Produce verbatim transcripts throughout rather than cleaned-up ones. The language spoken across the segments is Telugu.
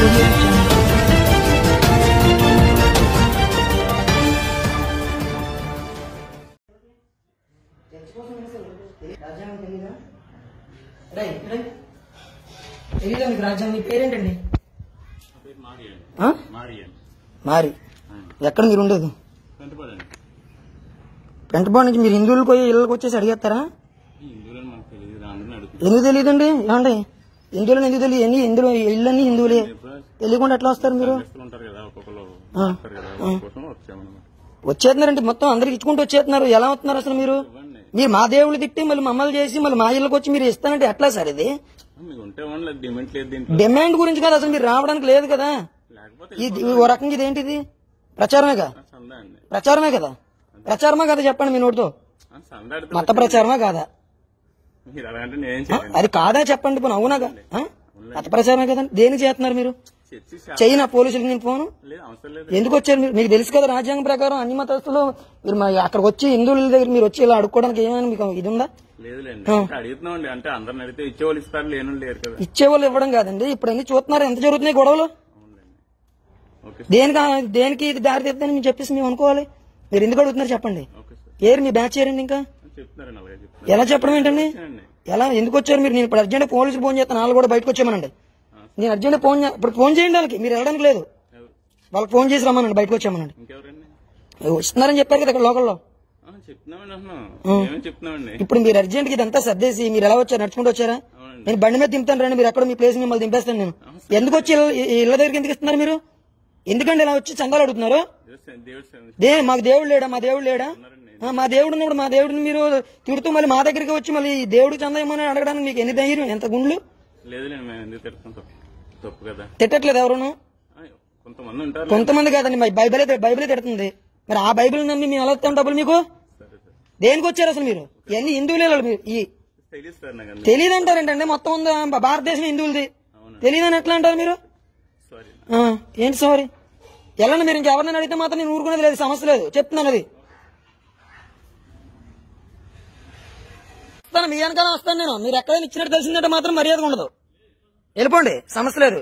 audio jungle. రాజ్యాంగం మీ పేరేంటండి? మారి. ఎక్కడ మీరు ఉండేది? పెంటపాడు నుంచి మీరు హిందువులకు పోయి ఇళ్ళకి వచ్చేసి అడిగేస్తారా? ఎందుకు తెలియదండి? ఏమండి హిందువులను ఎందుకు తెలియదు? ఎన్ని హిందువులు ఇళ్ళన్నీ హిందువులే, తెలియకుండా ఎట్లా వస్తారు మీరు? వచ్చేస్తున్నారంటే మొత్తం అందరికి ఇచ్చుకుంటూ వచ్చేస్తున్నారు. ఎలా వస్తున్నారు అసలు మీరు? మీరు మా దేవుళ్ళు తిట్టి మళ్ళీ మమ్మల్ని చేసి మళ్ళీ మా ఇళ్ళకి వచ్చి మీరు ఇస్తానంటే ఎట్లా సార్ ఇది? డిమాండ్ గురించి కదా అసలు మీరు రావడానికి లేదు కదా. ఇది ఓ రకంగా ఇది ఏంటిది? ప్రచారమే కదా? ప్రచారమే కదా? ప్రచారమా కదా చెప్పండి మీ నోటితో. మత ప్రచారమా కాదా? అది కాదా చెప్పండి. పోను అవునా? మత ప్రచారమే కదా. దేనికి చేస్తున్నారు మీరు? చైనా పోలీసులకి నేను ఫోను ఎందుకు వచ్చారు మీరు? మీకు తెలుసు కదా రాజ్యాంగం ప్రకారం అన్ని మతస్థులు మీరు అక్కడికి వచ్చి హిందువుల దగ్గర మీరు వచ్చి ఇలా అడుక్కోవడానికి ఏమైనా మీకు ఇది ఉందా? ఇచ్చేవాళ్ళు ఇవ్వడం కాదండి. ఇప్పుడు అన్ని చూస్తున్నారు ఎంత జరుగుతున్నాయి గొడవలు. దేనికి దేనికి ఇది దారి తీద్దని మేము చెప్పేసి మేము అనుకోవాలి. మీరు ఎందుకు అడుగుతున్నారు చెప్పండి. ఏరు మీ బ్యాచ్ చేయండి. ఇంకా ఎలా చెప్పడం ఏంటండి? ఎలా ఎందుకు వచ్చారు మీరు? నేను ఇప్పుడు అర్జెంట్ పోలీసులు ఫోన్ చేస్తాను, వాళ్ళు కూడా బయటకు వచ్చామనండి. నేను అర్జెంట్ ఫోన్ ఇప్పుడు ఫోన్ చేయండి వాళ్ళకి. మీరు వెళ్ళడానికి లేదు, వాళ్ళకి ఫోన్ చేసి రమ్మనండి, బయటకు వచ్చామనండి. వస్తున్నారని చెప్పారు కదా ఇక్కడ లోకల్లో. ఇప్పుడు మీరు అర్జెంట్ కి ఇదంతా సర్దేసి మీరు ఎలా వచ్చారు? నడుచుకుంటూ వచ్చారా? నేను బండి మీద దింపుతాను రండి, మీరు ఎక్కడ మీ ప్లేస్ మిమ్మల్ని దింపేస్తాను నేను. ఎందుకు వచ్చి ఇళ్ళ దగ్గరికి ఎందుకు ఇస్తున్నారు మీరు? ఎందుకంటే ఇలా వచ్చి చందాలు అడుగుతున్నారు? దే మాకు దేవుడు లేడా? మా దేవుడు లేడా? మా దేవుడు ఉన్నప్పుడు మా దేవుడిని మీరు తిడుతూ మళ్ళీ మా దగ్గరికి వచ్చి మళ్ళీ దేవుడికి చందా ఏమని అడగడానికి మీకు ఎన్ని ధైర్యం, ఎంత గుండ్లు? తిట్టట్లేదు ఎవరును? కొంతమంది కాదండి, బైబిలే బైబిలే తిడుతుంది. మరి ఆ బైబిల్ నమ్మి మేము ఎలా ఇస్తాం డబ్బులు మీకు? దేనికి వచ్చారు అసలు మీరు? ఇవన్నీ హిందువులే మీరు. ఈ తెలియదు అంటారేంటండి? మొత్తం ఉంది భారతదేశం హిందువులది, తెలియదని ఎట్లా అంటారు మీరు? ఏంటి సారీ? వెళ్ళండి మీరు. ఇంకెవరినైనా అడిగితే మాత్రం నేను ఊరుకునేది లేదు, సమస్య లేదు, చెప్తున్నాను. అది మీ వెనకాల వస్తాను నేను. మీరు ఎక్కడైనా ఇచ్చినట్టు తెలిసిందంటే మాత్రం మర్యాద ఉండదు, వెళ్ళిపోండి, సమస్య లేదు.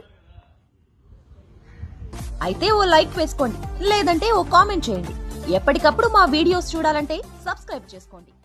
అయితే ఓ లైక్ వేసుకోండి, లేదంటే ఓ కామెంట్ చేయండి. ఎప్పటికప్పుడు మా వీడియోస్ చూడాలంటే సబ్స్క్రైబ్ చేసుకోండి.